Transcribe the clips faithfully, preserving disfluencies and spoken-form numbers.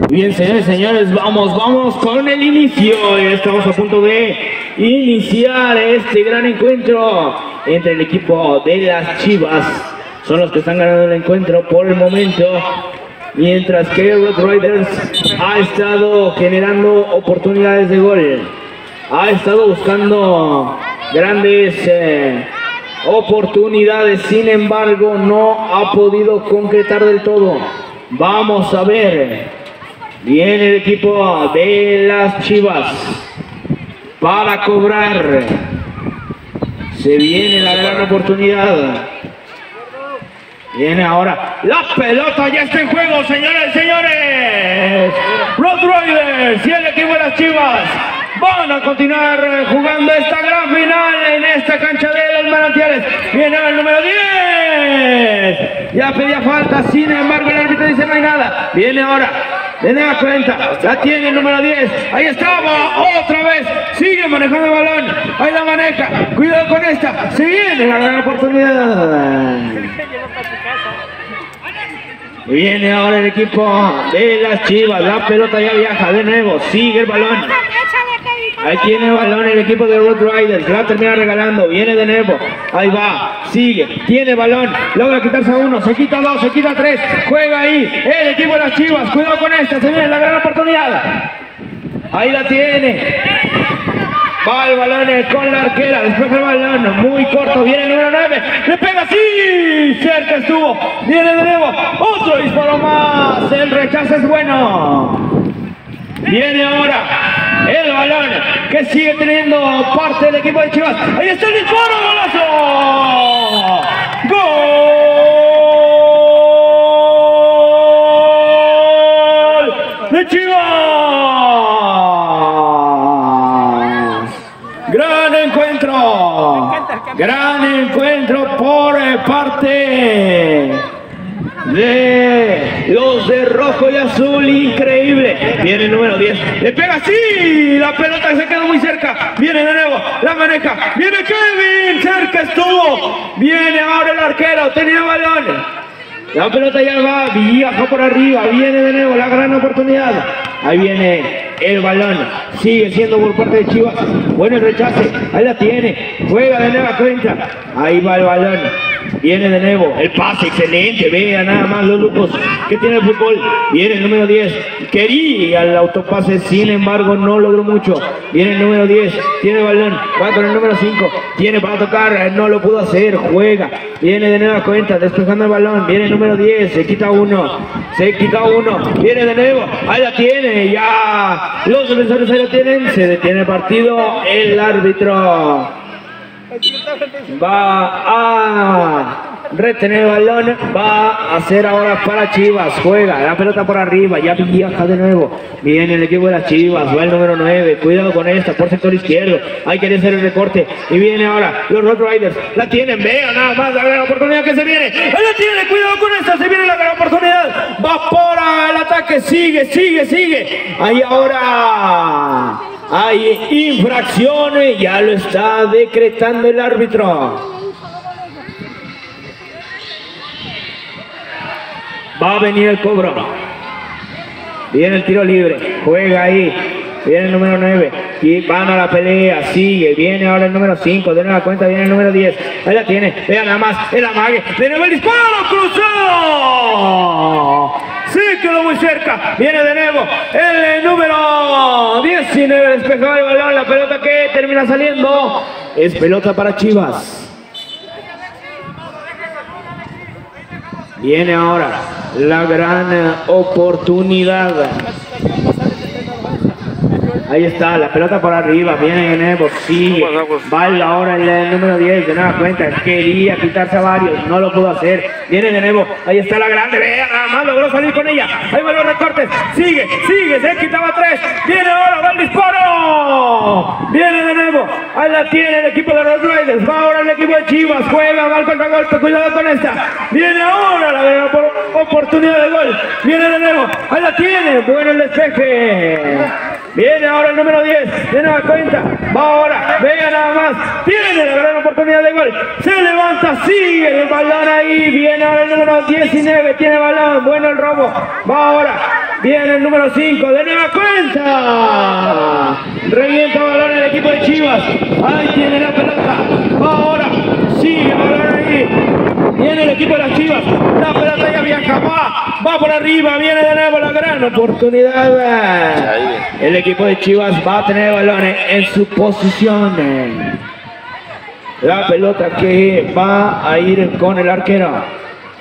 Bien, señores, señores, vamos, vamos con el inicio. Estamos a punto de iniciar este gran encuentro entre el equipo de las Chivas. Son los que están ganando el encuentro por el momento, mientras que Red Raiders ha estado generando oportunidades de gol. Ha estado buscando grandes eh, oportunidades, sin embargo no ha podido concretar del todo. Vamos a ver. Viene el equipo de las Chivas para cobrar. Se viene la gran oportunidad. Viene ahora. La pelota ya está en juego, señores y señores. Red Raiders y el equipo de las Chivas van a continuar jugando esta gran final en esta cancha de los Manantiales. Viene el número diez. Ya pedía falta, sin embargo el árbitro dice no hay nada. Viene ahora. De nueva cuenta, la tiene el número diez. Ahí estaba, otra vez. Sigue manejando el balón. Ahí la maneja. Cuidado con esta. Se viene la gran oportunidad. Viene ahora el equipo de las Chivas. La pelota ya viaja de nuevo. Sigue el balón. Ahí tiene el balón el equipo de Red Raiders. La termina regalando. Viene de nuevo. Ahí va. Sigue. Tiene balón. Logra quitarse a uno. Se quita dos. Se quita tres. Juega ahí. El equipo de las Chivas. Cuidado con esta. Se viene la gran oportunidad. Ahí la tiene. Va el balón con la arquera. Despeja el balón. Muy corto. Viene el número nueve. Le pega. Sí. Cerca estuvo. Viene de nuevo. Otro disparo más. El rechazo es bueno. Viene ahora el balón que sigue teniendo parte del equipo de Chivas. Ahí está el disparo, golazo. ¡Gol de Chivas! Gran encuentro. Gran encuentro por parte de los de rojo y azul, increíble. Viene el número diez, le pega, sí, la pelota se quedó muy cerca. Viene de nuevo, la maneja, viene Kevin, cerca estuvo. Viene ahora el arquero, tenía balón. La pelota ya va, viaja por arriba, viene de nuevo la gran oportunidad. Ahí viene el balón, sigue siendo por parte de Chivas. Bueno el rechace, ahí la tiene, juega de nueva cuenta. Ahí va el balón. Viene de nuevo, el pase excelente, vea nada más los lujos que tiene el fútbol. Viene el número diez, quería el autopase, sin embargo no logró mucho. Viene el número diez, tiene el balón, va con el número cinco, tiene para tocar, no lo pudo hacer, juega. Viene de nueva cuenta, despejando el balón, viene el número diez, se quita uno, se quita uno, viene de nuevo, ahí la tiene, ya los defensores ahí lo tienen, se detiene el partido, el árbitro va a retener el balón, va a hacer ahora para Chivas, juega la pelota por arriba, ya viaja de nuevo, viene el equipo de las Chivas, va el número nueve, cuidado con esta, por sector izquierdo, hay que hacer el recorte, y viene ahora los Red Raiders, la tienen, vean nada más la gran oportunidad que se viene, ahí la tiene, cuidado con esta, se viene la gran oportunidad, va por el ataque, sigue, sigue, sigue, ahí ahora hay infracciones, ya lo está decretando el árbitro. Va a venir el cobro. Viene el tiro libre, juega ahí. Viene el número nueve y van a la pelea, sigue, viene ahora el número cinco, de nueva cuenta viene el número diez, ahí la tiene, vean nada más, el amague, de nuevo el disparo, cruzado, sí quedó muy cerca, viene de nuevo el número diecinueve, despejaba el balón, la pelota que termina saliendo, es pelota para Chivas. Viene ahora la gran oportunidad. Ahí está, la pelota por arriba, viene de nuevo, sigue, va ahora el, el número diez, de nueva cuenta, quería quitarse a varios, no lo pudo hacer, viene de nuevo, ahí está la grande, vea, nada más logró salir con ella, ahí van los recortes, sigue, sigue, se quitaba tres, viene ahora, va el disparo, viene de nuevo, ahí la tiene el equipo de los Raiders, va ahora el equipo de Chivas, juega, va al contragolpe, cuidado con esta, viene ahora la gran oportunidad de gol, viene de nuevo, ahí la tiene, bueno el despeje. Viene ahora el número diez, de nueva cuenta, va ahora, venga nada más, tiene la gran oportunidad de gol, se levanta, sigue el balón ahí, viene ahora el número diecinueve, tiene balón, bueno el robo, va ahora, Viene el número cinco, de nueva cuenta. Revienta balón el equipo de Chivas. Ahí tiene la pelota. Ahora sigue el balón ahí. Viene el equipo de las Chivas. La pelota ya viaja. Va, va por arriba. Viene de nuevo la gran oportunidad. El equipo de Chivas va a tener balones en su posición. La pelota que va a ir con el arquero.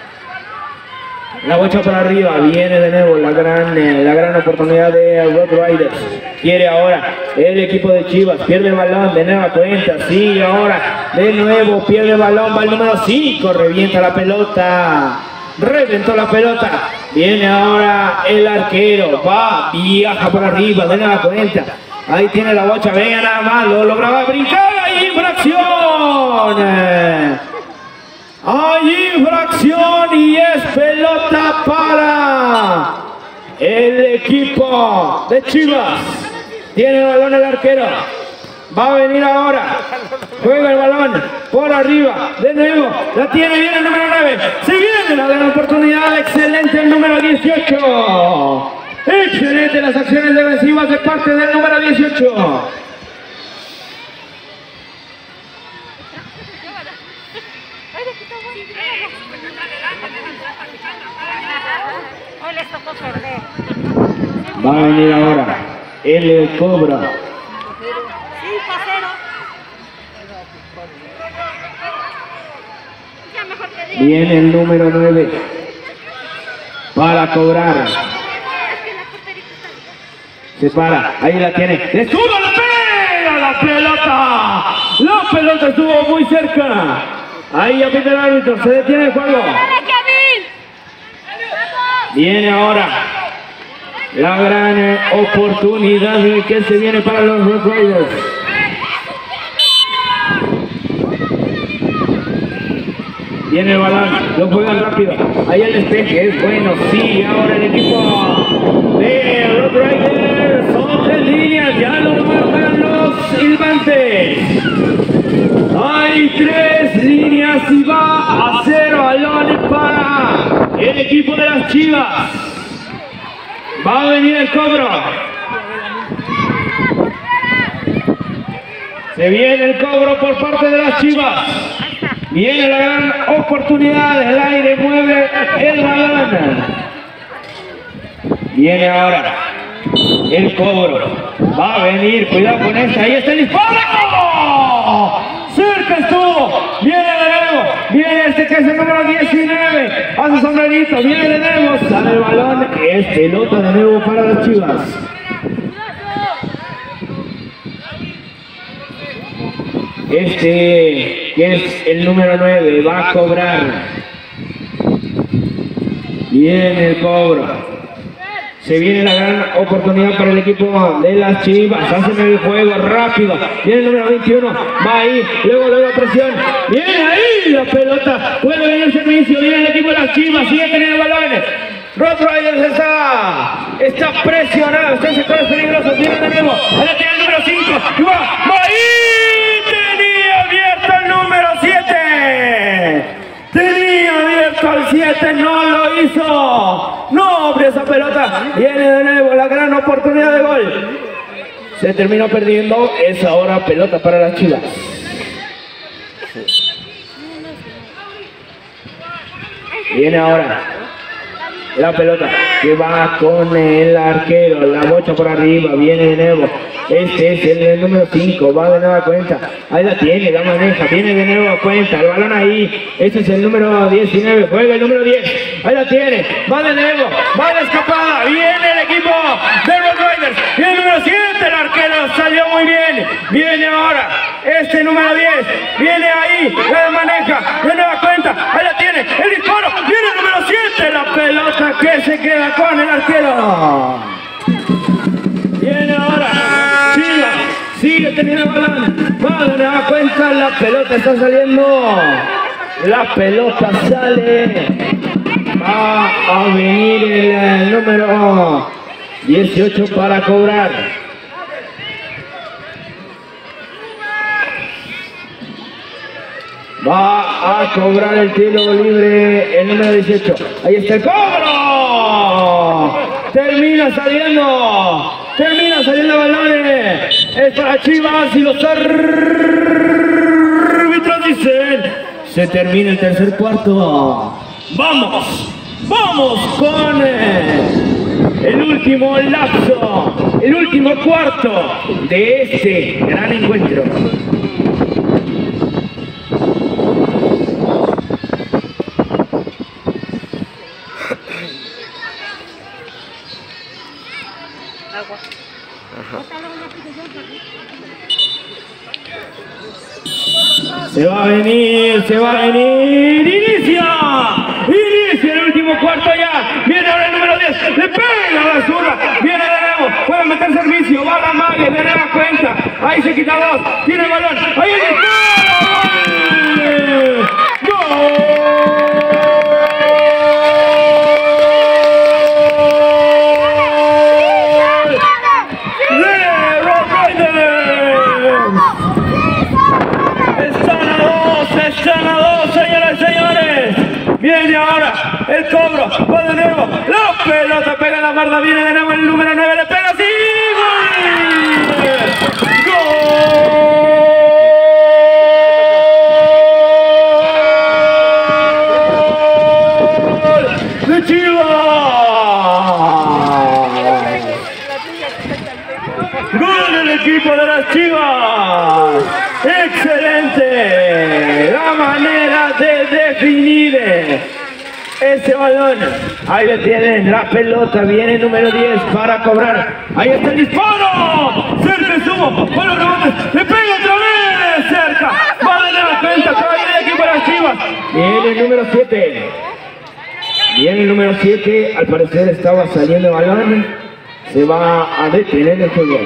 La bocha por arriba, viene de nuevo la gran, eh, la gran oportunidad de Road Riders. Quiere ahora el equipo de Chivas, pierde el balón, de nueva cuenta, sigue ahora, de nuevo pierde el balón, va el número cinco, revienta la pelota, reventó la pelota, viene ahora el arquero, va, viaja por arriba, de nueva cuenta, ahí tiene la bocha, venga nada más, lo lograba brincar, hay infracción. Hay infracción y es pelota para el equipo de Chivas. Tiene el balón el arquero. Va a venir ahora. Juega el balón por arriba. De nuevo. La tiene bien el número nueve. Se viene la gran oportunidad. Excelente el número dieciocho. Excelente las acciones defensivas de parte del número dieciocho. Va a venir ahora el cobra. Viene el número nueve para cobrar. Se para, ahí la tiene. ¡Le sube la pega la pelota! La pelota estuvo muy cerca. Ahí apita el árbitro, se detiene el juego. Viene ahora la gran oportunidad que se viene para los Road Riders. Viene el balón, lo juegan rápido. Ahí el despeje es bueno. Sí, ahora el equipo de Road Riders. Son tres líneas, ya lo marcan los silbantes. Hay tres líneas y va a hacer balones para el equipo de las Chivas. Va a venir el cobro. Se viene el cobro por parte de las Chivas. Viene la gran oportunidad. El aire mueve el balón. Viene ahora el cobro. Va a venir. Cuidado con esta. Ahí está el disparo. Cerca estuvo. Viene de nuevo. Viene este que es el número diecinueve. Hace sombrerito. Viene de nuevo. Sale el balón. Es pelota de nuevo para las Chivas. Este que es el número nueve va a cobrar. Viene el cobro. Se viene la gran oportunidad para el equipo de las Chivas. Hacen el juego rápido. Viene el número veintiuno. Va ahí. Luego, luego presión. Viene ahí la pelota. Puede venir el servicio. Viene el equipo de las Chivas. Sigue teniendo balones. Road Riders está, está presionado. Está en sectores peligrosos. Viene de nuevo. Ahora tiene el número cinco. Y va. Va ahí. Tenía abierto el número siete. Tenía abierto al siete, no lo hizo. No abre esa pelota. Viene de nuevo la gran oportunidad de gol. Se terminó perdiendo. Es ahora pelota para las Chivas. Viene ahora la pelota que va con el arquero. La bocha por arriba. Viene de nuevo. Este es el, el número cinco, va de nueva cuenta. Ahí la tiene, la maneja, viene de nuevo a cuenta. El balón ahí. Este es el número diecinueve, juega el número diez. Ahí la tiene, va de nuevo, va la escapada. Viene el equipo de Road Riders. Viene el número siete, el arquero salió muy bien. Viene ahora este número diez. Viene ahí, la maneja, de nueva cuenta. Ahí la tiene, el disparo. Viene el número siete, la pelota que se queda con el arquero. Viene ahora. Sigue teniendo el balón. Va de nueva cuenta. La pelota está saliendo. La pelota sale. Va a venir el, el número dieciocho para cobrar. Va a cobrar el tiro libre el número dieciocho. Ahí está el cobro. termina saliendo, termina saliendo balones, es para Chivas y los árbitros dicen, se termina el tercer cuarto. Vamos, vamos con el último lapso, el último cuarto de este gran encuentro. Se va a venir, se va a venir, inicia, inicia el último cuarto ya, viene ahora el número diez, le pega a la zurda, viene de nuevo, puede meter servicio, va a la mague, de nueva cuenta, ahí se quita dos, tiene el balón, ahí el disparo, ¡gol! Viene ahora el cobro, va de nuevo, la pelota pega en la barda, viene de nuevo el número nueve, le pega así, ¡gol! ¡Gol de Chivas! ¡Gol del equipo de las Chivas! ¡Excelente! La manera de definir ese balón. Ahí le tienen la pelota, viene el número diez para cobrar. Ahí está el disparo. Cerca estuvo, para los rebotes, le pega otra vez, cerca. Va de la cuenta, acaba de venir aquí para las Chivas. Viene el número siete. Viene el número siete, al parecer estaba saliendo el balón. Se va a detener el juego.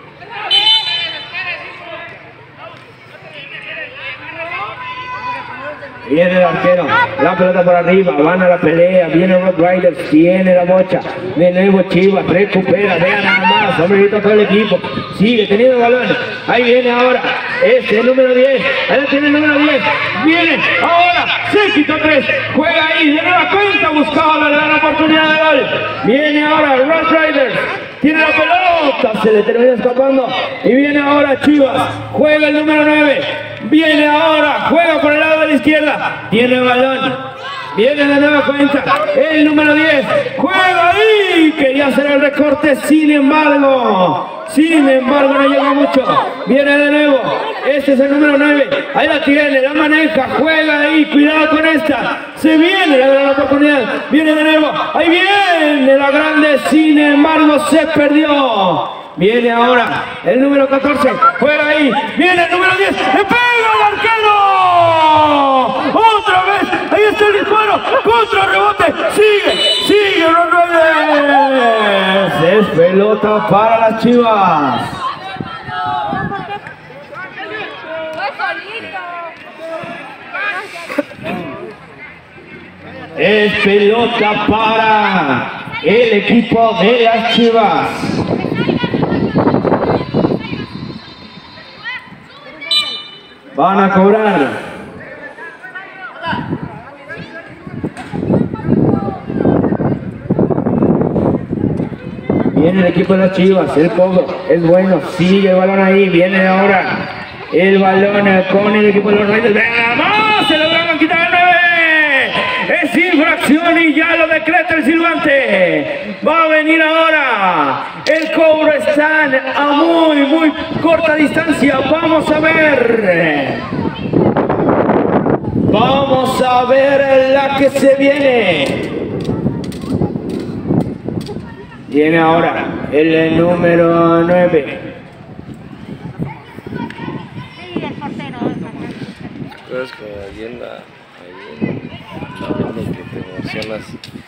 Viene el arquero, la pelota por arriba, van a la pelea, viene Rock Riders, tiene la bocha, de nuevo Chivas, recupera, vean nada más, sombrerito a todo el equipo, sigue teniendo el balón, ahí viene ahora, este el número diez, ahí tiene el número diez, viene ahora, se quitó tres, juega ahí, de nueva cuenta, buscaba la gran oportunidad de gol, viene ahora Rock Riders, tiene la pelota, se le termina escapando, y viene ahora Chivas, juega el número nueve, viene ahora, juega por el lado de la izquierda, tiene el balón, viene de nueva cuenta, el número diez, juega ahí, quería hacer el recorte, sin embargo, sin embargo no llega mucho, viene de nuevo, este es el número nueve, ahí la tiene, la maneja, juega ahí, cuidado con esta, se viene la gran oportunidad, viene de nuevo, ahí viene la grande, sin embargo se perdió. Viene ahora el número catorce, juega ahí, viene el número diez, ¡le pega al arquero! ¡Otra vez! Ahí está el disparo, contra rebote, sigue, sigue Ron Rodríguez. Es pelota para las Chivas. Es pelota para el equipo de las Chivas. Van a cobrar. Viene el equipo de las Chivas, el cobro es bueno, sigue el balón ahí, viene ahora el balón con el equipo de los Raiders. ¡Vamos! Se lograron quitar el nueve. Es infracción y ya lo decreta el silbante. Va a venir ahora. El cobro está a muy, muy corta distancia. Vamos a ver. Vamos a ver la que se viene. Viene ahora el número nueve. Es que ahí en la, ahí en la que te emocionas.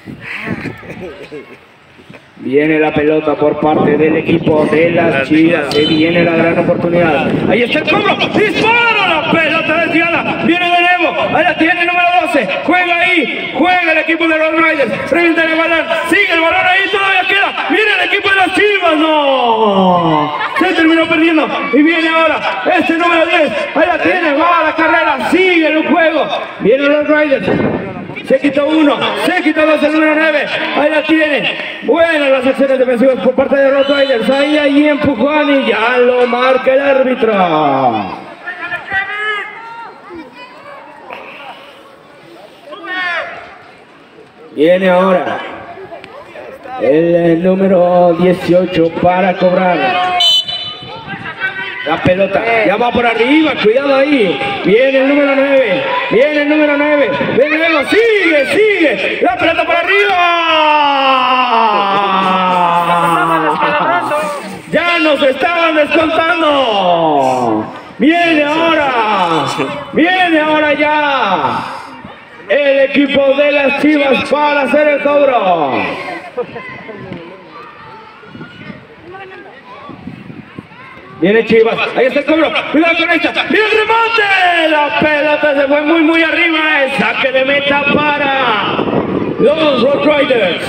Viene la pelota por parte del equipo de las Chivas. Se viene la gran oportunidad. Ahí está el cobro. ¡Disparo! La pelota desviada. Viene de nuevo. Ahí la tiene el número doce. Juega ahí. Juega el equipo de los Riders. Revienta el balón. Sigue el balón ahí. Todavía queda. Viene el equipo de las Chivas. ¡No! Se terminó perdiendo. Y viene ahora este número diez. Ahí la tiene. Va a la carrera. Sigue el juego. Vienen los Riders. se quita uno, se quita dos el número nueve, ahí la tiene. Buenas las acciones defensivas por parte de Rottweilers, ahí hay empujón y ya lo marca el árbitro. Viene ahora el, el número dieciocho para cobrar. La pelota ya va por arriba, cuidado ahí. Viene el número nueve, viene el número nueve. Viene luego, sigue, sigue. La pelota por arriba. Ya nos estaban descontando. Viene ahora, viene ahora ya el equipo de las Chivas para hacer el cobro. Viene Chivas, ahí está el cobro, cuidado con esta, viene el remate, la pelota se fue muy muy arriba, el saque de meta para los Rottweilers.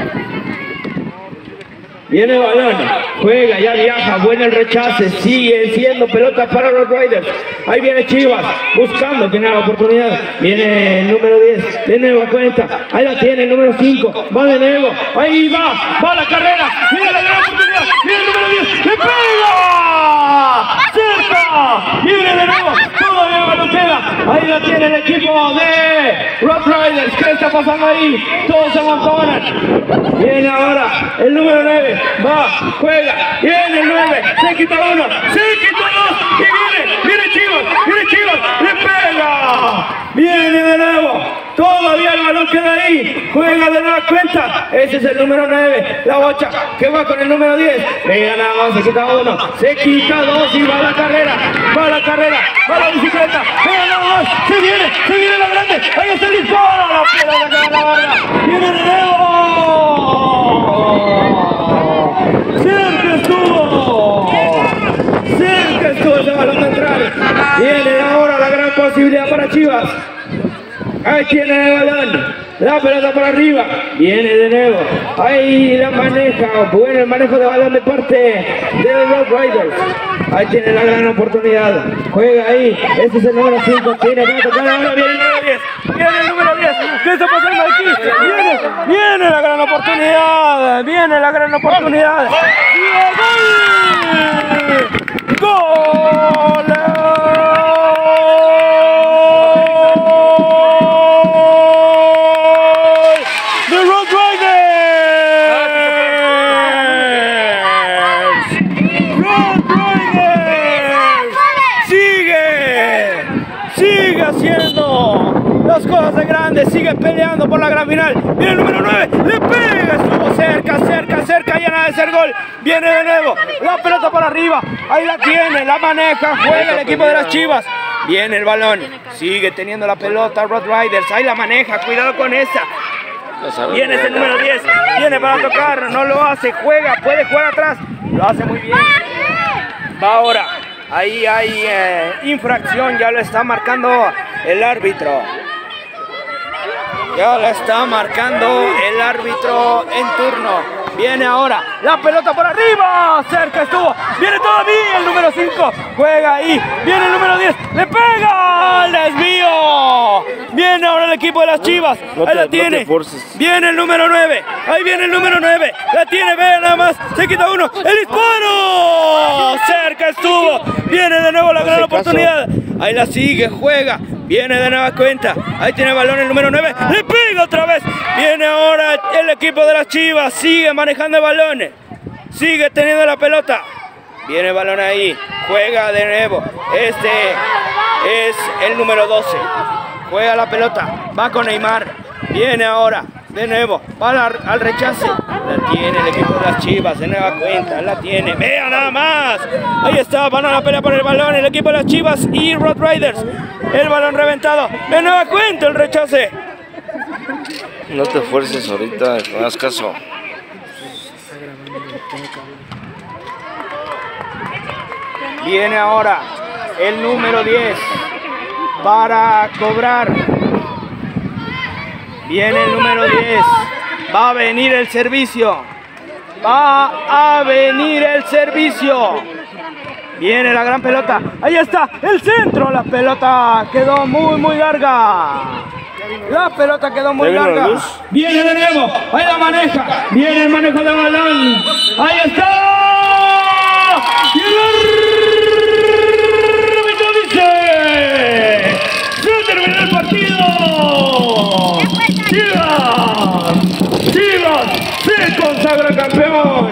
Viene el balón, juega, ya viaja, bueno el rechace, sigue siendo pelota para los Rottweilers. Ahí viene Chivas, buscando tener la oportunidad. Viene el número diez, de nuevo cuenta, ahí la tiene el número cinco, va de nuevo, ahí va, va la carrera, viene la gran oportunidad, viene el número diez, ¡le pega! ¡Cerca! Viene de nuevo, todavía el balón queda, ahí la tiene el equipo de Rottweilers. ¿Qué está pasando ahí? Todos se amontonan. Viene ahora el número nueve, va, juega, viene el nueve, se quita uno, se quita dos, y viene, viene Chivas, viene Chivas, le pega, viene de nuevo, todavía el balón queda ahí, juega de nueva cuenta, ese es el número nueve, la bocha, que va con el número diez, venga nada más, se quita uno, se quita dos y va la carrera, va la carrera, va la bicicleta, venga nada más, se viene, se viene la grande, ahí está el disparo, la pelota que va a la barra, viene de nuevo. ¡Cerca estuvo! ¡Cerca estuvo ese balón de entrar! Viene ahora la gran posibilidad para Chivas. Ahí tiene el balón. La pelota para arriba. Viene de nuevo. Ahí la maneja. Bueno el manejo de balón de parte de los Rottweilers. Ahí tiene la gran oportunidad. Juega ahí. Este es el número cinco. Tiene para tocar. Ahora viene el número diez. Viene el número diez. ¿Qué está pasando aquí? Viene, viene la gran oportunidad. Viene la gran oportunidad. ¡Gol! ¡Gol! ¡De Rottweilers! ¡Rottweilers! ¡Sigue! ¡Sigue haciendo las cosas de grande! ¡Sigue peleando por la gran final! ¡Viene el número nueve! ¡Le pega! Estuvo cerca, cerca, cerca, ya nada de ser gol. Viene de nuevo, la pelota para arriba, ahí la tiene, la maneja, juega el equipo de las Chivas. Viene el balón, sigue teniendo la pelota Rottweilers, ahí la maneja, cuidado con esa. Viene ese número diez, viene para tocar, no lo hace, juega, puede jugar atrás, lo hace muy bien. Va ahora, ahí hay eh, infracción, ya lo está marcando el árbitro. Ya la está marcando el árbitro en turno. Viene ahora, la pelota por arriba, cerca estuvo, viene todavía el número cinco, juega ahí, viene el número diez, le pega, el desvío, viene ahora el equipo de las Chivas, no te, ahí la tiene, no viene el número nueve, ahí viene el número nueve, la tiene, ve nada más, se quita uno, el disparo, cerca estuvo, viene de nuevo la gran oportunidad, ahí la sigue, juega, viene de nueva cuenta, ahí tiene el balón el número nueve, le pega otra vez, viene ahora el equipo de las Chivas, sigue manejando el balón, sigue teniendo la pelota, viene el balón ahí, juega de nuevo, este es el número doce, juega la pelota, va con Neymar, viene ahora, de nuevo, va la, al rechace, la tiene el equipo de las Chivas, de nueva cuenta, la tiene, vea nada más, ahí está, van a la pelea por el balón, el equipo de las Chivas y Rottweilers, el balón reventado, de nueva cuenta el rechace. No te fuerces ahorita, no hagas caso. Viene ahora el número diez para cobrar. Viene el número diez. Va a venir el servicio. Va a venir el servicio. Viene la gran pelota. Ahí está el centro. La pelota quedó muy, muy larga. La pelota quedó muy ¿Ya vino la larga. luz? Viene de nuevo. Ahí la maneja. Viene el manejo de balón. Ahí está. Y el árbitro dice: ¡se terminó el partido! ¡Chivas! ¡Chivas se consagra campeón!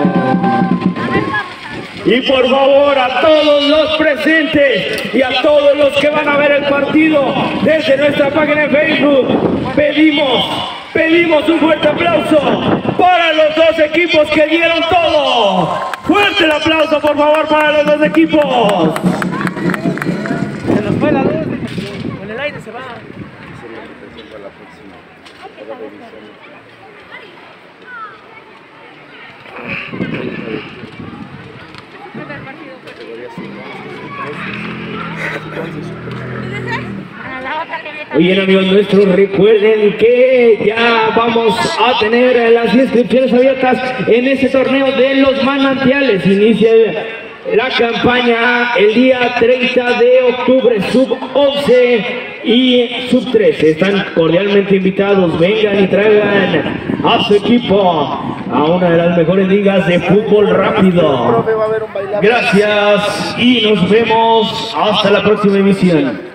Y por favor a todos los presentes y a todos los que van a ver el partido desde nuestra página de Facebook, pedimos, pedimos un fuerte aplauso para los dos equipos que dieron todo. Fuerte el aplauso por favor para los dos equipos. Se nos fue la luz. Con el aire se va. Oye, amigos nuestros, recuerden que ya vamos a tener las inscripciones abiertas en este torneo de los manantiales. Inicia la campaña el día treinta de octubre, sub once y sub trece. Están cordialmente invitados, vengan y traigan a su equipo a una de las mejores ligas de fútbol rápido. Gracias y nos vemos hasta la próxima emisión.